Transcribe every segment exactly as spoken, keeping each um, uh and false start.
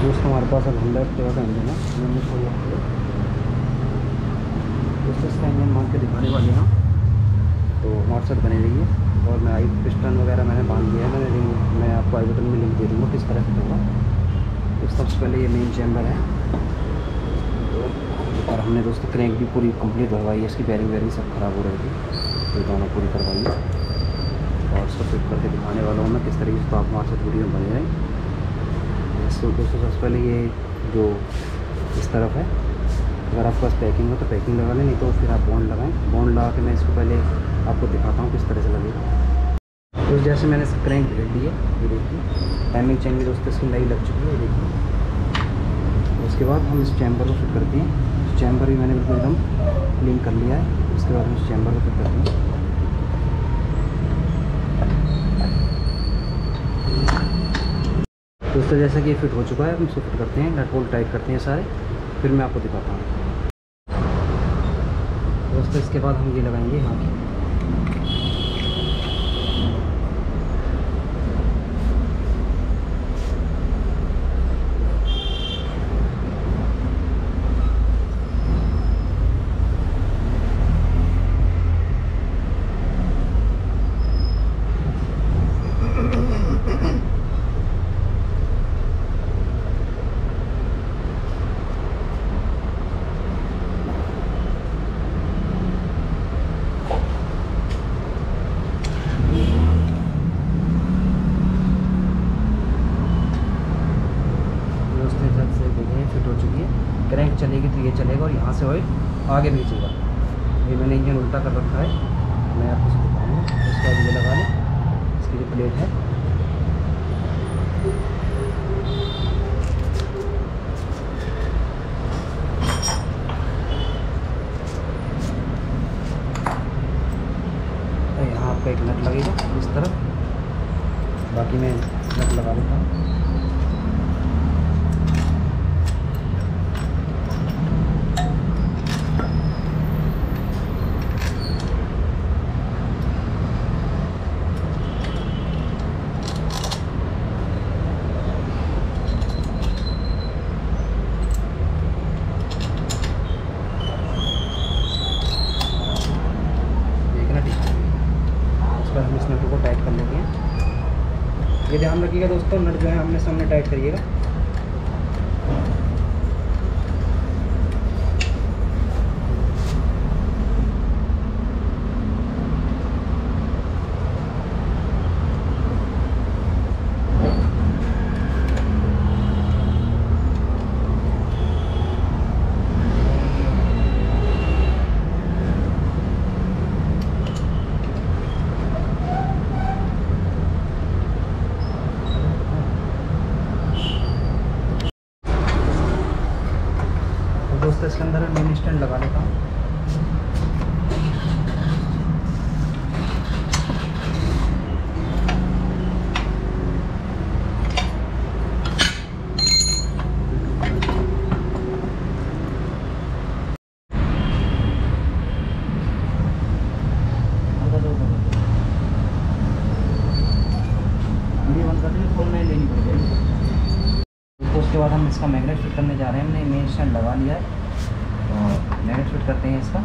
दोस्तों हमारे पास अब होंडा एक्टिवा का इंजन है। मैंने थोड़ी दोस्तों इसका इंजन मांग के दिखाने वाले हैं, तो हमारे साथ बने रहिए। और मैं आई पिस्टन वगैरह मैंने बांध दिया है, मैंने लिंक मैं आपको आई बटन में लिंक दे दूँगा किस तरह से होगा। तो सबसे पहले ये मेन चैम्बर है, और हमने दोस्तों क्रैंक भी पूरी कंप्लीट भरवाई है। इसकी बैरिंग वैरिंग सब ख़राब हो रही थी, तो दोनों पूरी करवाई है और उसको फिट करके दिखाने वाला हूँ मैं किस तरीके से। तो आप हमारे साथ वीडियो में बने रहें। तो दोस्तों सबसे पहले ये जो इस तरफ है, अगर आपके पास पैकिंग हो तो पैकिंग लगा लें, नहीं तो फिर आप बॉन्ड लगाएं। बॉन्ड लगा के मैं इसको पहले आपको दिखाता हूँ किस तरह से लगेगा। तो जैसे मैंने क्रैंक भेज दी है, ये देखिए टाइमिंग चेन भी दोस्तों इसकी नई लग चुकी है, देखिए। उसके बाद हम इस चैम्बर को फिट करते हैं। चैम्बर भी मैंने बिल्कुल एकदम क्लीन कर लिया है। उसके बाद हम इस चैम्बर को फिट करते हैं। दोस्तों जैसा कि ये फिट हो चुका है, हम इसको फिट करते हैं, नट बोल्ट टाइट करते हैं सारे, फिर मैं आपको दिखाता हूँ। दोस्तों इसके बाद हम ये लगाएंगे यहाँ की। फिट हो चुकी है। क्रैंक चलेगी तो ये चलेगा और यहाँ से ऑयल आगे भेजेगा। ये मैंने इंजन उल्टा कर रखा है, मैं आपको दिखाऊंगा। उसके बाद ये लगा लें, इसकी जो प्लेट है तो यहाँ आपका एक नट लगेगा इस तरफ, बाकी मैं नट लगा देता हूँ। हम इस नट को टाइट कर लेते हैं। ये ध्यान रखिएगा दोस्तों, नट जो है हमने सामने टाइट करिएगा। दोस्तों इसके अंदर मैं मेन स्टैंड लगा लेता हूँ। लेनी पड़ेगी। उसके बाद हम इसका मैग्नेट फिट करने जा रहे हैं। हमने मेन स्टैंड लगा लिया है और मैग्नेट फिट करते हैं इसका।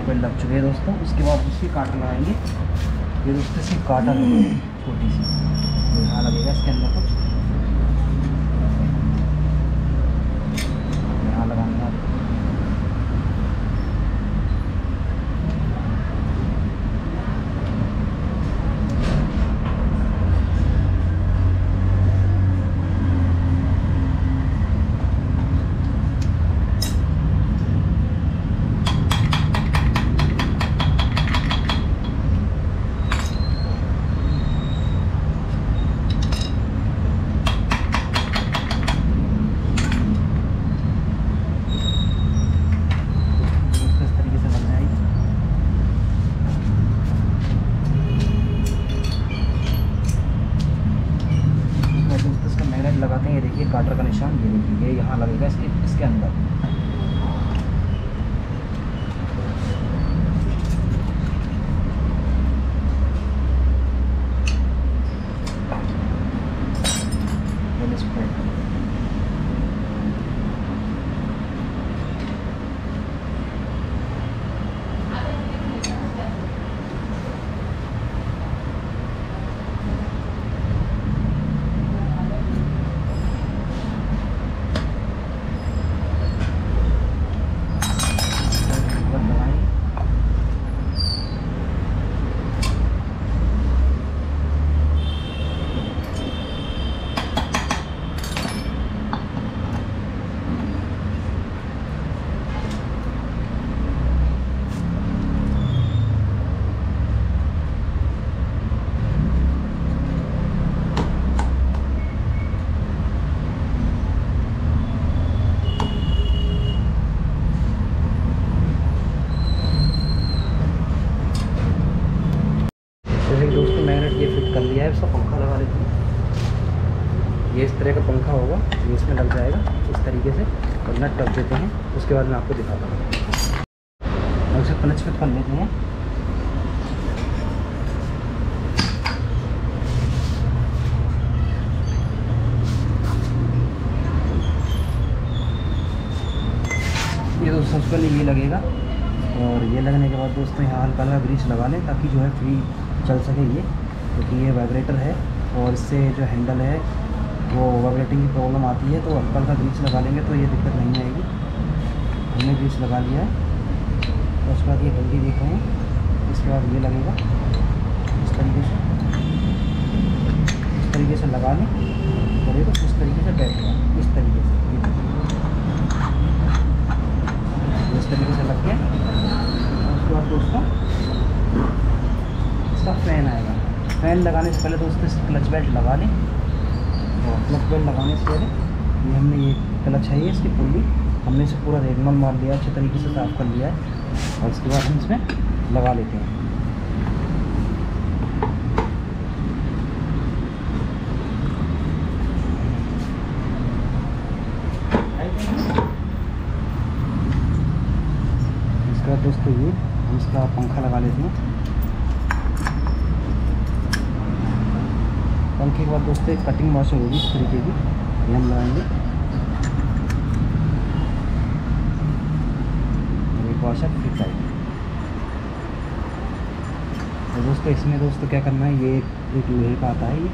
बेल्ट लग चुके हैं दोस्तों। उसके बाद उसकी काटर लगाएंगे। ये दोस्तों इसकी काटर छोटी सी यहाँ लगेगा इसके अंदर कुछ यहाँ लगाएंगे आप। लगाते हैं, ये देखिए काटर का निशान, ये देखिए ये यहाँ लगेगा इसके इसके अंदर। दोस्तों मैंने ये फिट कर लिया है, इसका पंखा लगा लेते हैं। ये इस तरह का पंखा होगा, ये इसमें लग जाएगा इस तरीके से और नट रख देते हैं। उसके बाद मैं आपको दिखाता हूँ। उसे क्लच फिट कर लेते हैं। ये दोस्तों सबसे पहले ये लगेगा और ये लगने के बाद दोस्तों यहाँ हल्का हल्का ग्रीस लगा लें ताकि जो है फ्री चल सके ये, क्योंकि ये वाइब्रेटर है और इससे जो हैंडल है वो वाइब्रेटिंग की प्रॉब्लम आती है। तो हल्का हल्का ग्रीस लगा लेंगे तो ये दिक्कत नहीं आएगी। हमने ग्रीस लगा लिया है। तो उसके बाद ये गंदी देख रहे हैं। इसके बाद ये लगेगा इस तरीके से, इस तरीके से लगा लें और ये तो इस तरीके से बैठेगा, इस तरीके से इस तरीके से लग गया। उसके बाद दोस्तों इसका फ़ैन आएगा। फ़ैन लगाने से पहले दोस्तों इस क्लच बेल्ट लगा लें और क्लच बेल्ट लगाने से पहले ये हमने ये क्लच है ये इसकी पुल्ली हमने इसे पूरा रेगनल मार लिया, अच्छे तरीके से साफ़ कर लिया है और इसके बाद हम इसमें लगा लेते हैं। इसके बाद दोस्तों ये हम इसका पंखा लगा लेते हैं। पंखे के बाद दोस्तों एक कटिंग वॉशर होगी इस तरीके की, ये हम लगाएंगे। एक वॉशर फिट आएगी। और दोस्तों इसमें दोस्तों क्या करना है, ये एक लोहे का आता है ये,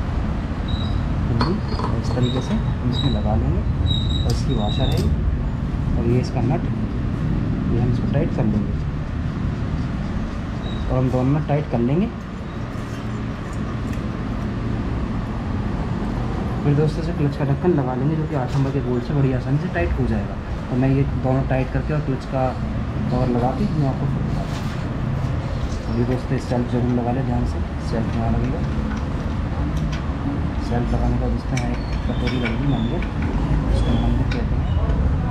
और इस तरीके से हम इसमें लगा लेंगे और इसकी वॉशर है और ये इसका नट, ये हम इसको टाइट कर लेंगे और हम दोनों नट टाइट कर लेंगे। फिर दोस्तों से क्लच का ढक्कन लगा लेंगे जो कि आठ नंबर के बोल्ट से बड़ी आसानी से टाइट हो जाएगा। और मैं ये दोनों टाइट करके और क्लच का कवर लगा के मैं आपको फिर बताता हूँ। अभी दोस्तों सेल्फ जरूर लगा लें ध्यान से, सेल्फ यहाँ लगेगा। सेल्फ लगाने का दोस्तों यहाँ एक कटोरी लगेगी मंदिर, उसको मंदिर कहते हैं।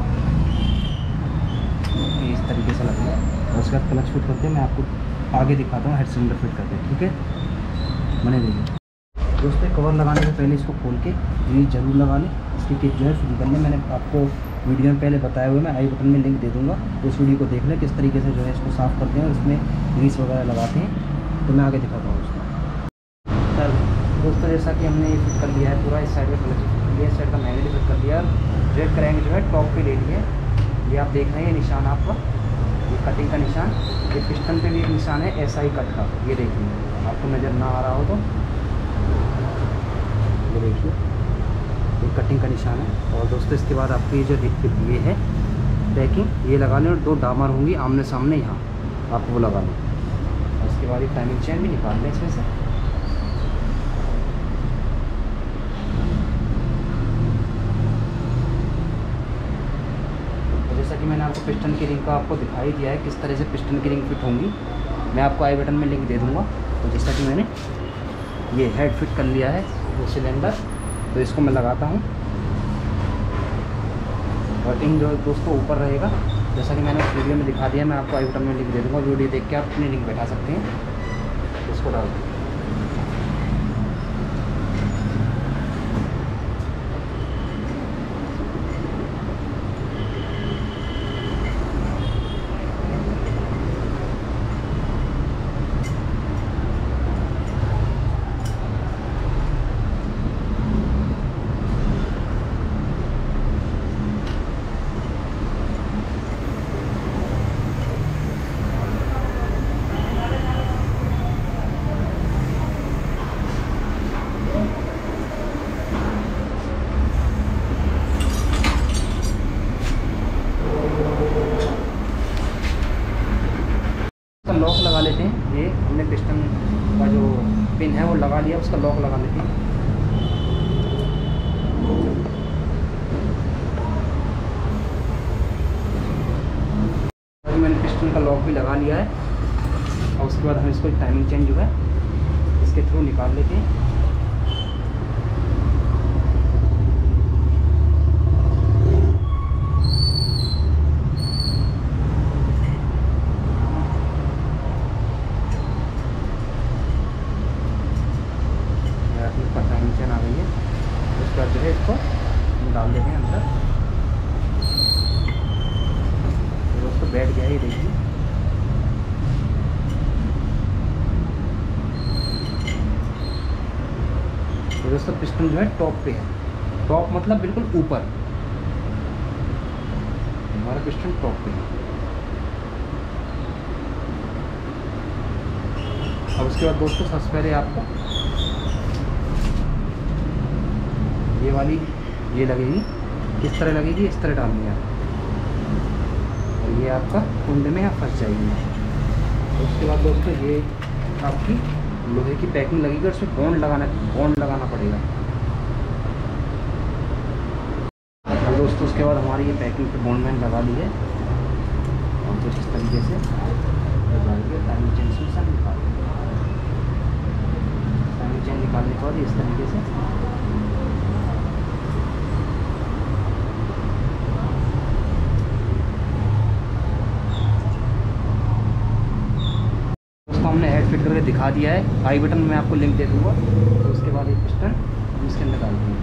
इस तरीके से लगेगा और उसके बाद क्लच फिट करके मैं आपको आगे दिखाता हूँ हेड सिलेंडर फिट करके, ठीक है। बने रहिए दोस्तों। कवर लगाने से पहले इसको खोल के ग्रीस जरूर लगा लें। इसकी किट जो है फ्री करने मैंने आपको वीडियो में पहले बताया हुआ, मैं आई बटन में लिंक दे दूँगा, उस वीडियो को देख लें किस तरीके से जो है इसको साफ़ करते हैं और इसमें ग्रीस वगैरह लगाते हैं। तो मैं आगे दिखाता हूँ उसको। सर दोस्तों जैसा कि हमने ये फिट कर लिया है पूरा, इस साइड में क्लच फिट कर लिया, इस साइड का मैग्नेट फिट कर लिया। रेड करेंगे जो है टॉप पे ले लिए, ये आप देख रहे हैं निशान आपका, ये कटिंग का निशान, ये पिस्टन पे भी एक निशान है ऐसा ही कट का, ये देखिए आपको नज़र ना आ रहा हो तो ये देखिए ये कटिंग का निशान है। और दोस्तों इसके बाद आपको ये जो ये है पैकिंग, ये लगा लें और दो डामर होंगी आमने सामने, यहाँ आप वो लगा लें। और उसके बाद ये टाइमिंग चेन भी निकाल लें इसमें से। जैसा कि मैंने आपको पिस्टन की रिंग का आपको दिखाई दिया है किस तरह से पिस्टन की रिंग फिट होंगी, मैं आपको आई बटन में लिंक दे दूंगा। तो जैसा कि मैंने ये हेड फिट कर लिया है वो सिलेंडर, तो इसको मैं लगाता हूँ और इन जो दोस्तों ऊपर रहेगा, जैसा कि मैंने वीडियो में दिखा दिया, मैं आपको आई बटन में लिंक दे दूँगा, वीडियो देख के आप अपनी रिंग बैठा सकते हैं। इसको डाल दें। लॉक लगा लेते हैं। ये हमने पिस्टन का जो पिन है वो लगा लिया, उसका लॉक लगा लेते हैं। अभी मैंने पिस्टन का लॉक भी लगा लिया है और उसके बाद हम इसको टाइमिंग चेंज जो है इसके थ्रू निकाल लेते हैं। टाइमिंग चेन आ गई है, उसके बाद जो है इसको डाल देते हैं अंदर। तो दोस्तों बैठ गया है, ये देखिए। तो दोस्तों पिस्टन जो है टॉप पे है, टॉप मतलब बिल्कुल ऊपर, हमारा पिस्टन टॉप पे है। अब उसके बाद दोस्तों सबसे पहले आपको ये वाली ये लगेगी, किस तरह लगेगी, इस तरह डालनी है और ये आपका कुंडे में यहाँ फंस जाएगी। उसके बाद दोस्तों ये आपकी लोहे की पैकिंग लगेगी और उसमें बॉन्ड लगाना बॉन्ड लगाना पड़ेगा। और दोस्तों उसके बाद हमारी ये पैकिंग पे बॉन्ड मैंने लगा ली है और कुछ इस तरीके से टाइमिंग चेन से सब निकाल टाइमिंग चेन निकालने के बाद इस तरीके से हमने हेड फिट करके दिखा दिया है। आई बटन में आपको लिंक दे दूंगा। तो उसके बाद एक पिस्टन हम इसके अंदर डाल देंगे।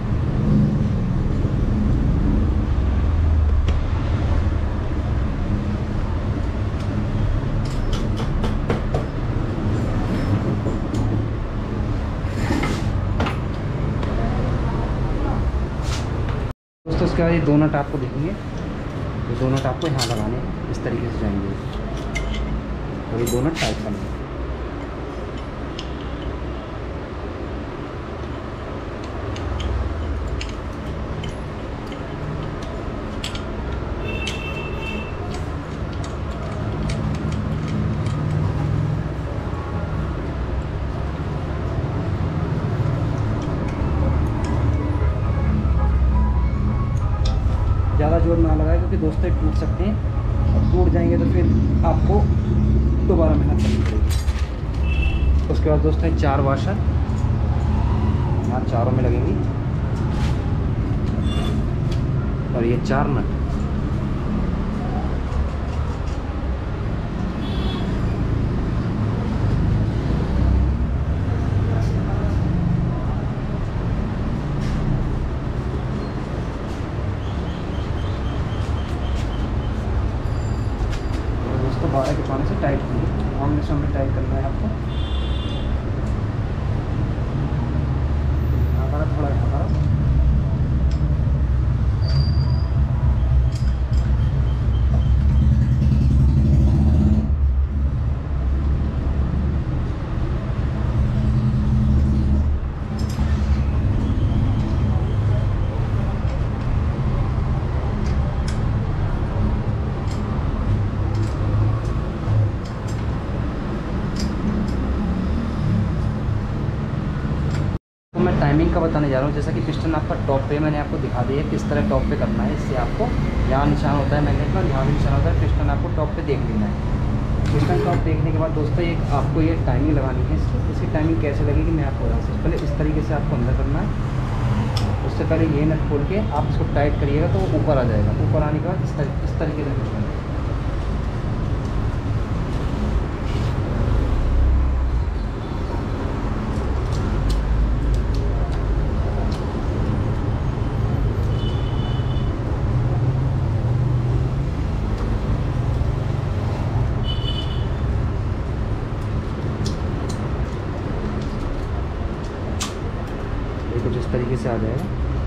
दोस्तों उसके बाद ये दो नट आपको देखेंगे, ये दो नट आपको यहाँ लगाने हैं, इस तरीके से जाएंगे और ये दो नट टाइट करने हैं। ज़्यादा जोर ना लगाए क्योंकि दोस्तों टूट सकते हैं और टूट जाएंगे तो फिर आपको दोबारा मेहनत करनी पड़ेगी। उसके बाद दोस्तों चार वाशर यहाँ चारों में लगेंगी और ये चार नट। दोस्तों बारह के पानी से टाइट होंगे, आमने सामने टाइट करना है आपको। थोड़ा यहाँ टाइमिंग का बताने जा रहा हूँ। जैसा कि पिस्टन आपका टॉप पे मैंने आपको दिखा दिया है किस तरह टॉप पे करना है। इससे आपको यहाँ निशान होता है मैग्नेट का, यहाँ भी निशान होता है। पिस्टन आपको टॉप पे देख लेना है। पिस्टन टॉप देखने के बाद दोस्तों एक आपको ये टाइमिंग लगानी है। इसकी इसकी टाइमिंग कैसे लगेगी मैं आपको बता सकता हूँ। पहले इस तरीके से आपको अंदर करना है। उससे पहले ये नट खोल के आप इसको टाइट करिएगा तो वो ऊपर आ जाएगा। ऊपर आने के बाद इस तरीके इस तरीके से फिट करना है। कुछ इस तरीके से आ जाएगा।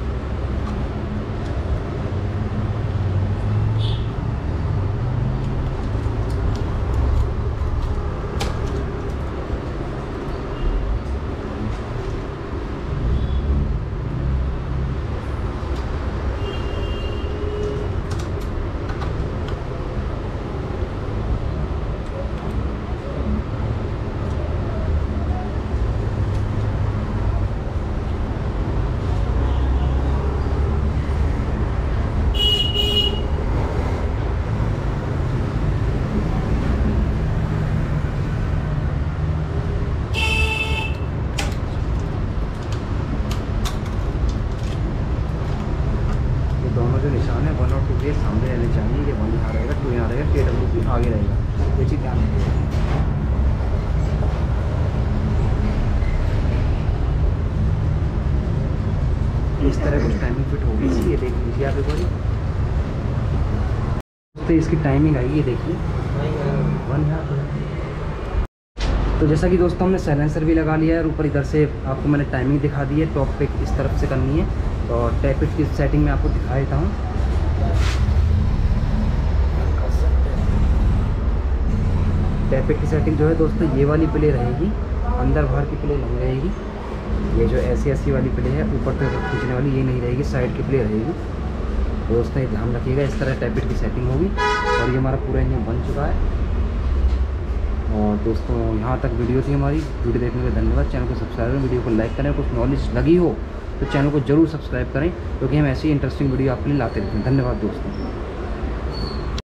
दोनों जो निशान है वन और टू के सामने रहने चाहिए। ये वन यहाँ रहेगा, टू यहाँ रहेगा, के डब्ल्यू पी आगे रहेगा। ये चीज़ ध्यान रखिएगा। इस तरह कुछ टाइमिंग फिट होगी इसकी। ये देख लीजिए आप एक बार तो इसकी टाइमिंग आएगी। ये देखिए वन यहाँ पर। तो जैसा कि दोस्तों हमने साइलेंसर भी लगा लिया है और ऊपर इधर से आपको मैंने टाइमिंग दिखा दी है। टॉप पे इस तरफ से करनी है और टैपिट की सेटिंग में आपको दिखा देता हूँ। टैपिट की सेटिंग जो है दोस्तों ये वाली प्ले रहेगी, अंदर बाहर की प्ले नहीं रहेगी। ये जो ऐसी ऐसी वाली प्ले है ऊपर तक खींचने वाली ये नहीं रहेगी, साइड की प्ले रहेगी। तो दोस्तों ये ध्यान रखिएगा, इस तरह टैपिट की सेटिंग होगी। और ये हमारा पूरा इंजन बन चुका है। और दोस्तों यहाँ तक वीडियो थी हमारी। वीडियो देखने के धन्यवाद। चैनल को सब्सक्राइब करें, वीडियो को लाइक करें। कुछ नॉलेज लगी हो तो चैनल को जरूर सब्सक्राइब करें क्योंकि हम ऐसी इंटरेस्टिंग वीडियो आपके लिए लाते रहते हैं। धन्यवाद दोस्तों।